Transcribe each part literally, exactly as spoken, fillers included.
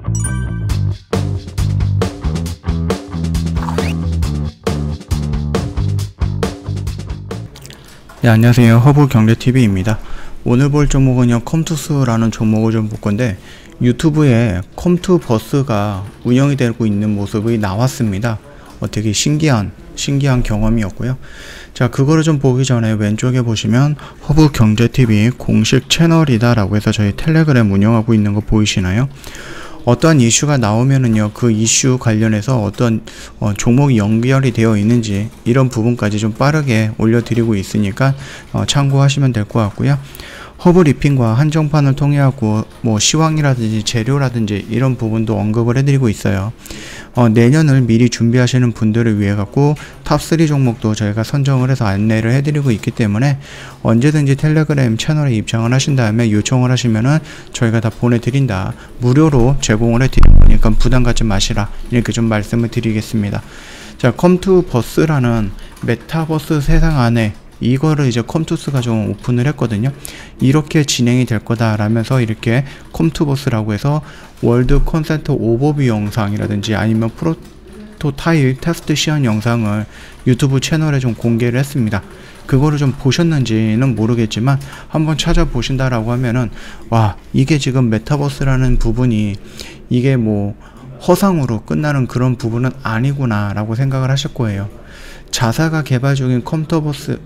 네, 안녕하세요. 허브경제티비입니다. 오늘 볼 종목은요, 컴투스라는 종목을 좀 볼 건데, 유튜브에 컴투버스가 운영이 되고 있는 모습이 나왔습니다. 어, 되게 신기한 신기한 경험이었고요. 자, 그거를 좀 보기 전에 왼쪽에 보시면 허브경제티비 공식 채널이다 라고 해서 저희 텔레그램 운영하고 있는 거 보이시나요? 어떠한 이슈가 나오면은요, 그 이슈 관련해서 어떤 어, 종목이 연결이 되어 있는지 이런 부분까지 좀 빠르게 올려드리고 있으니까 어, 참고하시면 될 것 같고요. 허브 리핑과 한정판을 통해 하고 뭐 시황이라든지 재료라든지 이런 부분도 언급을 해드리고 있어요. 어, 내년을 미리 준비하시는 분들을 위해 갖고 탑쓰리 종목도 저희가 선정을 해서 안내를 해드리고 있기 때문에 언제든지 텔레그램 채널에 입장을 하신 다음에 요청을 하시면은 저희가 다 보내드린다, 무료로 제공을 해드릴 거니까 부담 갖지 마시라, 이렇게 좀 말씀을 드리겠습니다. 자, 컴투버스라는 메타버스 세상 안에 이거를 이제 컴투스가 좀 오픈을 했거든요. 이렇게 진행이 될 거다 라면서 이렇게 컴투버스라고 해서 월드 콘센트 오버뷰 영상이라든지 아니면 프로토타입 테스트 시연 영상을 유튜브 채널에 좀 공개를 했습니다. 그거를 좀 보셨는지는 모르겠지만 한번 찾아보신다라고 하면은, 와, 이게 지금 메타버스라는 부분이 이게 뭐 허상으로 끝나는 그런 부분은 아니구나 라고 생각을 하실 거예요. 자사가 개발 중인 컴투버스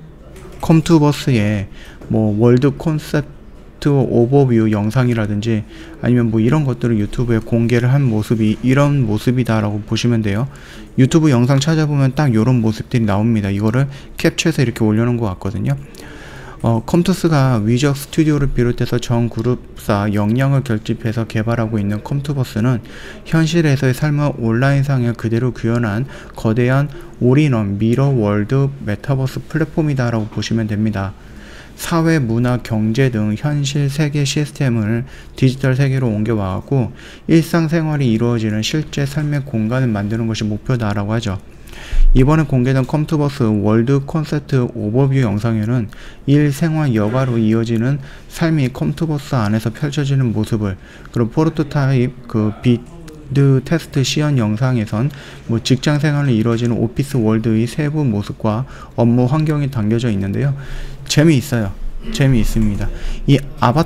컴투버스의 뭐 월드 콘셉트 오버뷰 영상이라든지 아니면 뭐 이런 것들을 유튜브에 공개를 한 모습이 이런 모습이다 라고 보시면 돼요. 유튜브 영상 찾아보면 딱 이런 모습들이 나옵니다. 이거를 캡처해서 이렇게 올려놓은 것 같거든요. 어, 컴투스가 위적 스튜디오를 비롯해서 전 그룹사 역량을 결집해서 개발하고 있는 컴투버스는 현실에서의 삶을 온라인상에 그대로 구현한 거대한 올인원 미러 월드 메타버스 플랫폼이다 라고 보시면 됩니다. 사회, 문화, 경제 등 현실 세계 시스템을 디지털 세계로 옮겨와갖고 일상생활이 이루어지는 실제 삶의 공간을 만드는 것이 목표다 라고 하죠. 이번에 공개된 컴투버스 월드 콘셉트 오버뷰 영상에는 일생활 여가로 이어지는 삶이 컴투버스 안에서 펼쳐지는 모습을, 그리고 프로토타입 그 비드 테스트 시연 영상에선 뭐 직장 생활을 이루어지는 오피스 월드의 세부 모습과 업무 환경이 담겨져 있는데요. 재미있어요. 재미있습니다. 이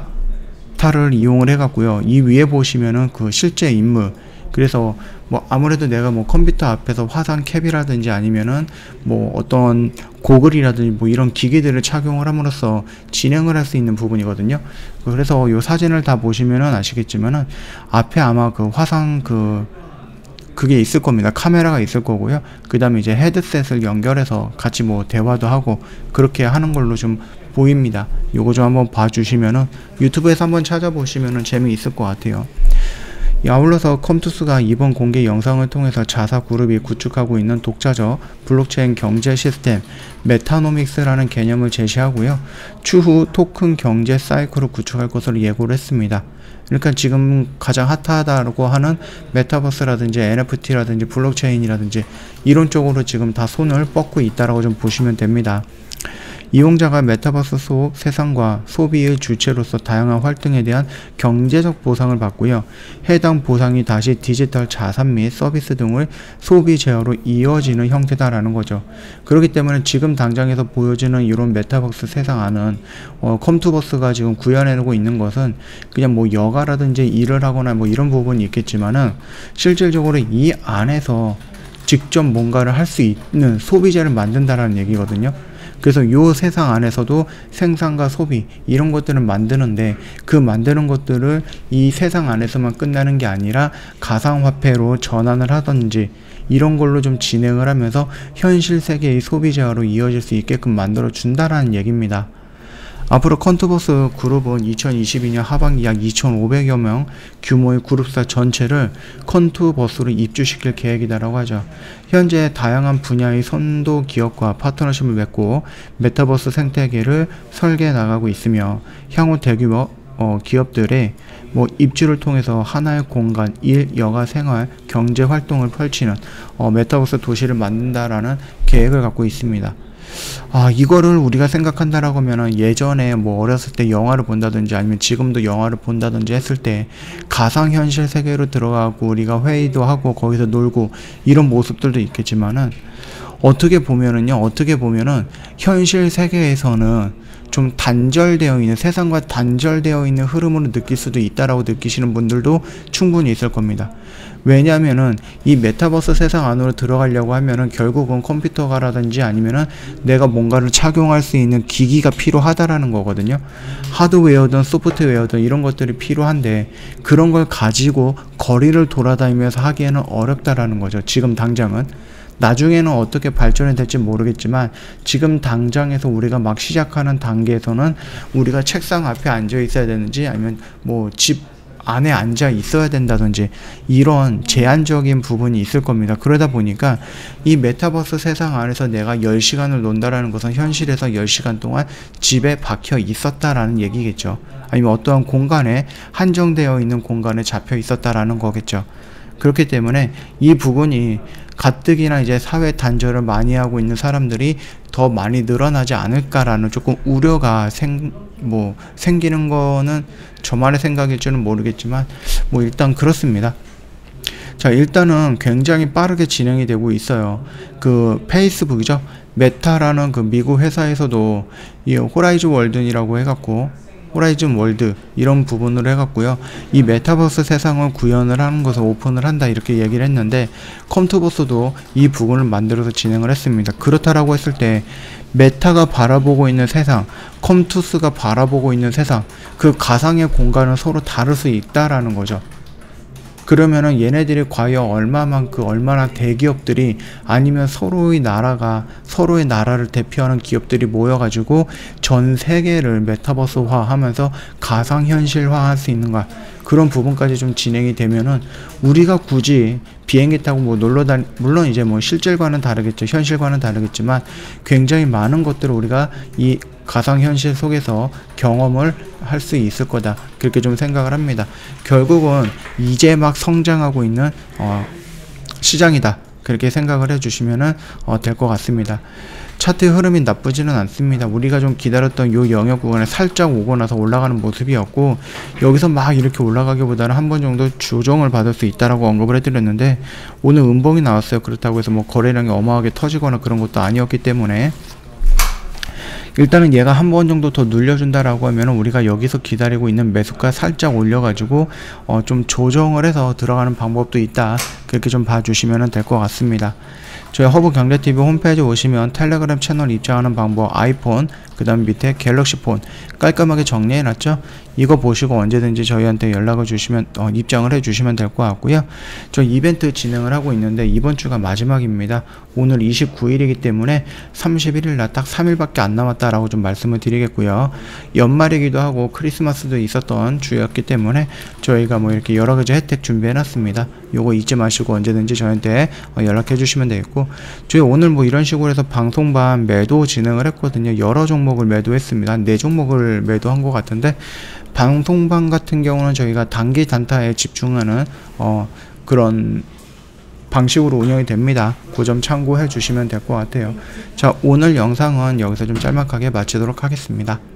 아바타를 이용을 해갖고요, 이 위에 보시면은 그 실제 인물, 그래서 뭐 아무래도 내가 뭐 컴퓨터 앞에서 화상 캡이라든지 아니면은 뭐 어떤 고글이라든지 뭐 이런 기기들을 착용을 함으로써 진행을 할 수 있는 부분이거든요. 그래서 요 사진을 다 보시면은 아시겠지만은 앞에 아마 그 화상 그 그게 있을 겁니다. 카메라가 있을 거고요. 그 다음에 이제 헤드셋을 연결해서 같이 뭐 대화도 하고 그렇게 하는 걸로 좀 보입니다. 요거 좀 한번 봐주시면은 유튜브에서 한번 찾아보시면은 재미있을 것 같아요. 아울러서 컴투스가 이번 공개 영상을 통해서 자사 그룹이 구축하고 있는 독자적 블록체인 경제 시스템 메타노믹스라는 개념을 제시하고요, 추후 토큰 경제 사이클을 구축할 것으로 예고를 했습니다. 그러니까 지금 가장 핫하다고 하는 메타버스라든지 엔에프티라든지 블록체인이라든지 이런 쪽으로 지금 다 손을 뻗고 있다라고 좀 보시면 됩니다. 이용자가 메타버스 속 세상과 소비의 주체로서 다양한 활동에 대한 경제적 보상을 받고요, 해당 보상이 다시 디지털 자산 및 서비스 등을 소비 제어로 이어지는 형태다라는 거죠. 그렇기 때문에 지금 당장에서 보여지는 이런 메타버스 세상 안은 어, 컴투버스가 지금 구현해내고 있는 것은 그냥 뭐 여가라든지 일을 하거나 뭐 이런 부분이 있겠지만은 실질적으로 이 안에서 직접 뭔가를 할 수 있는 소비재를 만든다라는 얘기거든요. 그래서 요 세상 안에서도 생산과 소비 이런 것들을 만드는데, 그 만드는 것들을 이 세상 안에서만 끝나는 게 아니라 가상화폐로 전환을 하든지 이런 걸로 좀 진행을 하면서 현실 세계의 소비재화로 이어질 수 있게끔 만들어 준다라는 얘기입니다. 앞으로 컴투버스 그룹은 이천이십이 년 하반기 약 이천오백여 명 규모의 그룹사 전체를 컴투버스로 입주시킬 계획이다라고 하죠. 현재 다양한 분야의 선도 기업과 파트너십을 맺고 메타버스 생태계를 설계해 나가고 있으며, 향후 대규모 어, 기업들의 뭐 입주를 통해서 하나의 공간, 일, 여가, 생활, 경제 활동을 펼치는 어, 메타버스 도시를 만든다라는 계획을 갖고 있습니다. 아, 이거를 우리가 생각한다라고 하면은 예전에 뭐 어렸을 때 영화를 본다든지 아니면 지금도 영화를 본다든지 했을 때 가상현실 세계로 들어가고 우리가 회의도 하고 거기서 놀고 이런 모습들도 있겠지만은 어떻게 보면은요, 어떻게 보면은 현실 세계에서는 좀 단절되어 있는, 세상과 단절되어 있는 흐름으로 느낄 수도 있다라고 느끼시는 분들도 충분히 있을 겁니다. 왜냐면은 이 메타버스 세상 안으로 들어가려고 하면은 결국은 컴퓨터가라든지 아니면은 내가 뭔가를 착용할 수 있는 기기가 필요하다라는 거거든요. 하드웨어든 소프트웨어든 이런 것들이 필요한데 그런 걸 가지고 거리를 돌아다니면서 하기에는 어렵다라는 거죠. 지금 당장은. 나중에는 어떻게 발전이 될지 모르겠지만 지금 당장에서 우리가 막 시작하는 단계에서는 우리가 책상 앞에 앉아 있어야 되는지 아니면 뭐 집 안에 앉아 있어야 된다든지 이런 제한적인 부분이 있을 겁니다. 그러다 보니까 이 메타버스 세상 안에서 내가 열 시간을 논다라는 것은 현실에서 열 시간 동안 집에 박혀 있었다라는 얘기겠죠. 아니면 어떠한 공간에 한정되어 있는 공간에 잡혀 있었다라는 거겠죠. 그렇기 때문에 이 부분이 가뜩이나 이제 사회 단절을 많이 하고 있는 사람들이 더 많이 늘어나지 않을까라는 조금 우려가 생, 뭐 생기는 거는 저만의 생각일지는 모르겠지만 뭐 일단 그렇습니다. 자, 일단은 굉장히 빠르게 진행이 되고 있어요. 그 페이스북이죠. 메타라는 그 미국 회사에서도 이 호라이즌 월든이라고 해갖고 호라이즌 월드 이런 부분으로 해갖고요, 이 메타버스 세상을 구현을 하는 것을 오픈을 한다 이렇게 얘기를 했는데 컴투버스도 이 부분을 만들어서 진행을 했습니다. 그렇다라고 했을 때 메타가 바라보고 있는 세상, 컴투스가 바라보고 있는 세상, 그 가상의 공간은 서로 다를 수 있다라는 거죠. 그러면은 얘네들이 과연 얼마만큼 얼마나 대기업들이 아니면 서로의 나라가 서로의 나라를 대표하는 기업들이 모여가지고 전 세계를 메타버스화 하면서 가상현실화 할 수 있는가, 그런 부분까지 좀 진행이 되면은 우리가 굳이 비행기 타고 뭐 놀러 다니, 물론 이제 뭐 실질과는 다르겠죠. 현실과는 다르겠지만 굉장히 많은 것들을 우리가 이 가상현실 속에서 경험을 할 수 있을 거다, 그렇게 좀 생각을 합니다. 결국은 이제 막 성장하고 있는 어, 시장이다, 그렇게 생각을 해주시면 어, 될 것 같습니다. 차트 흐름이 나쁘지는 않습니다. 우리가 좀 기다렸던 요 영역 구간에 살짝 오고 나서 올라가는 모습이었고, 여기서 막 이렇게 올라가기보다는 한 번 정도 조정을 받을 수 있다라고 언급을 해드렸는데 오늘 음봉이 나왔어요. 그렇다고 해서 뭐 거래량이 어마하게 터지거나 그런 것도 아니었기 때문에 일단은 얘가 한 번 정도 더 눌려준다라고 하면 우리가 여기서 기다리고 있는 매수가 살짝 올려가지고 어 좀 조정을 해서 들어가는 방법도 있다, 그렇게 좀 봐주시면 될 것 같습니다. 저희 허브경제티비 홈페이지 오시면 텔레그램 채널 입장하는 방법, 아이폰, 그 다음 밑에 갤럭시폰 깔끔하게 정리해놨죠. 이거 보시고 언제든지 저희한테 연락을 주시면 어, 입장을 해주시면 될 것 같고요. 저 이벤트 진행을 하고 있는데 이번 주가 마지막입니다. 오늘 이십구 일이기 때문에 삼십일 일날 딱 삼 일밖에 안 남았다라고 좀 말씀을 드리겠고요. 연말이기도 하고 크리스마스도 있었던 주였기 때문에 저희가 뭐 이렇게 여러가지 혜택 준비해놨습니다. 요거 잊지 마시고 언제든지 저한테 어, 연락해 주시면 되겠고, 저희 오늘 뭐 이런 식으로 해서 방송반 매도 진행을 했거든요. 여러 종목을 매도했습니다. 한 네 종목을 매도한 것 같은데 방송반 같은 경우는 저희가 단기 단타에 집중하는 어, 그런 방식으로 운영이 됩니다. 그 점 참고해 주시면 될 것 같아요. 자, 오늘 영상은 여기서 좀 짤막하게 마치도록 하겠습니다.